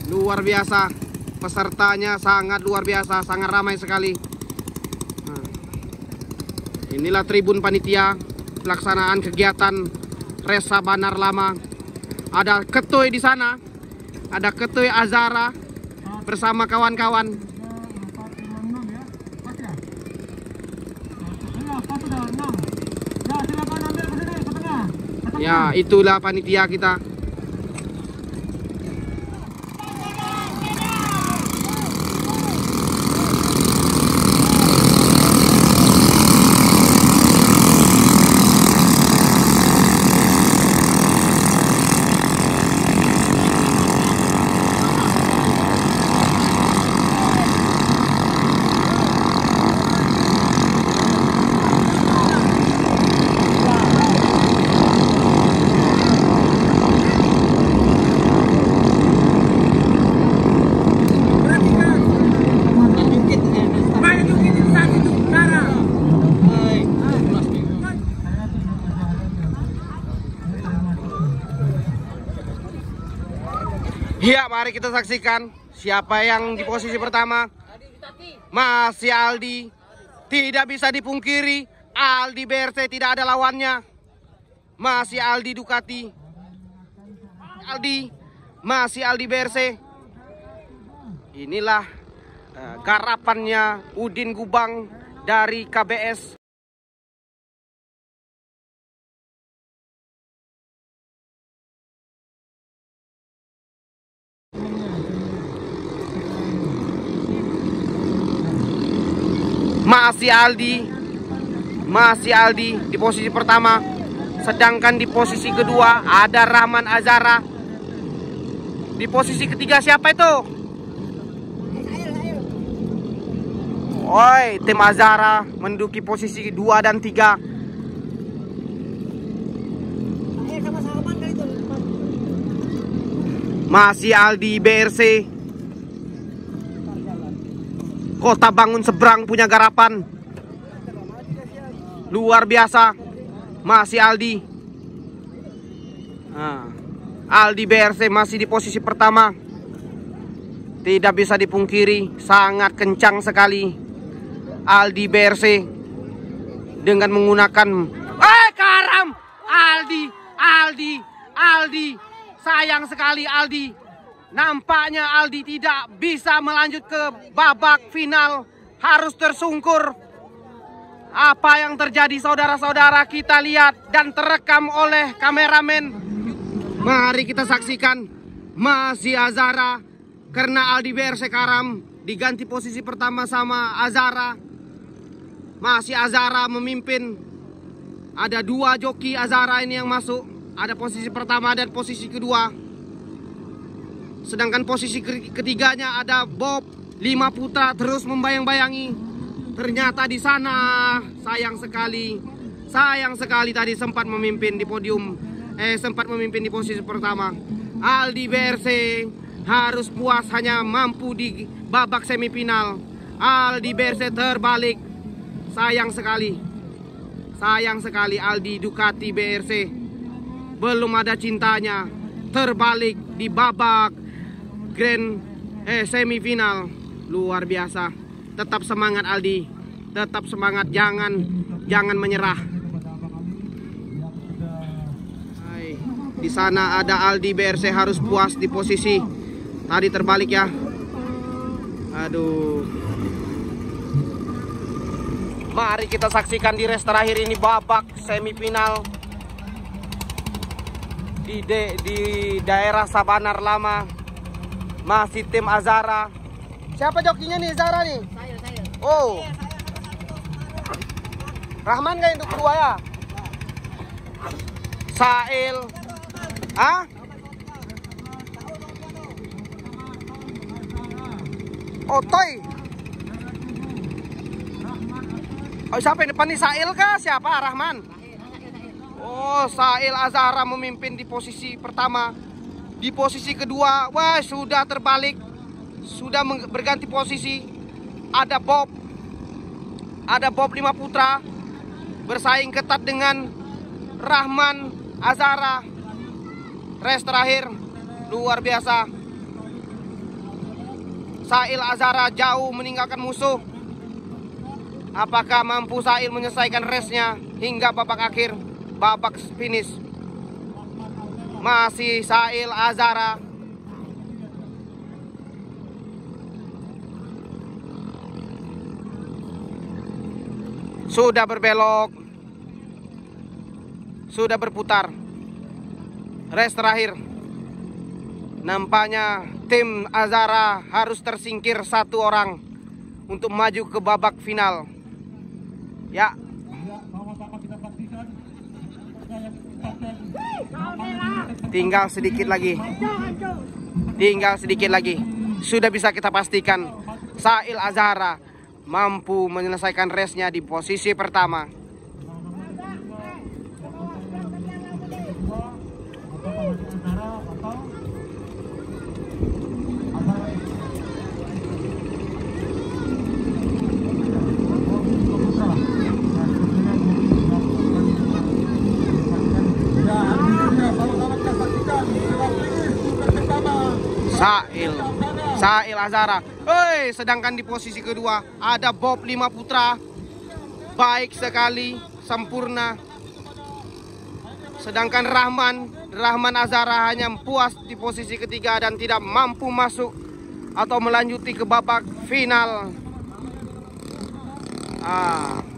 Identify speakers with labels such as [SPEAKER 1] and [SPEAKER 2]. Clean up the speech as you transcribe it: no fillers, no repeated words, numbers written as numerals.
[SPEAKER 1] Luar biasa. Pesertanya sangat luar biasa, sangat ramai sekali. Nah, inilah tribun panitia pelaksanaan kegiatan Res Sabanar Lama. Ada Ketui di sana. Ada Ketui Azara bersama kawan-kawan. Ya, itulah panitia kita. Ya, mari kita saksikan siapa yang di posisi pertama. Masih Aldi. Tidak bisa dipungkiri, Aldi BRC tidak ada lawannya. Masih Aldi Ducati. Masih Aldi BRC. Inilah garapannya Udin Gubang dari KBS. Masih Aldi di posisi pertama. Sedangkan di posisi kedua ada Rahman Azara. Di posisi ketiga siapa itu? Oi, tim Azara menduduki posisi 2 dan 3. Masih Aldi BRC. Kota Bangun Seberang punya garapan luar biasa. Masih Aldi. Aldi BRC masih di posisi pertama. Tidak bisa dipungkiri, sangat kencang sekali Aldi BRC dengan menggunakan karam. Aldi. Sayang sekali Aldi. Nampaknya Aldi tidak bisa melanjut ke babak final, harus tersungkur. Apa yang terjadi saudara-saudara kita lihat dan terekam oleh kameramen. Mari kita saksikan. Masih Azara, karena Aldi BRC karam, diganti posisi pertama sama Azara. Masih Azara memimpin. Ada 2 joki Azara ini yang masuk. Ada posisi pertama dan posisi kedua. Sedangkan posisi ketiganya ada Bob 5 Putra terus membayang-bayangi. Ternyata di sana sayang sekali tadi sempat memimpin di podium, sempat memimpin di posisi pertama. Aldi BRC harus puas hanya mampu di babak semifinal. Aldi BRC terbalik. Sayang sekali Aldi Ducati BRC belum ada cintanya, terbalik di babak semifinal. Luar biasa. Tetap semangat Aldi, tetap semangat, jangan menyerah. Di sana ada Aldi BRC harus puas di posisi. Tadi terbalik ya. Aduh. Mari kita saksikan di race terakhir ini babak semifinal di daerah Sabanar Lama. Masih tim Azara. Siapa jokinya nih, Azara nih? Saya. Oh. Rahman gak induk kedua ya? Sail. Otoy. Oh, siapa yang depan nih? Sail kah? Siapa? Rahman. Oh, Sail Azara memimpin di posisi pertama. Di posisi kedua, wah sudah terbalik. Sudah berganti posisi. Ada Bob 5 Putra bersaing ketat dengan Rahman Azara. Race terakhir luar biasa. Sail Azhara jauh meninggalkan musuh. Apakah mampu Sail menyelesaikan race-nya hingga babak akhir, babak finish? Masih Sail Azhara. Sudah berbelok, sudah berputar. Race terakhir. Nampaknya tim Azhara harus tersingkir satu orang untuk maju ke babak final. Ya. Tinggal sedikit lagi. Tinggal sedikit lagi. Sudah bisa kita pastikan Sail Azhara mampu menyelesaikan race-nya di posisi pertama. Sail Azhara. Sedangkan di posisi kedua ada Bob Lima Putra. Baik sekali, sempurna. Sedangkan Rahman Azhara hanya puas di posisi ketiga dan tidak mampu masuk atau melanjuti ke babak final.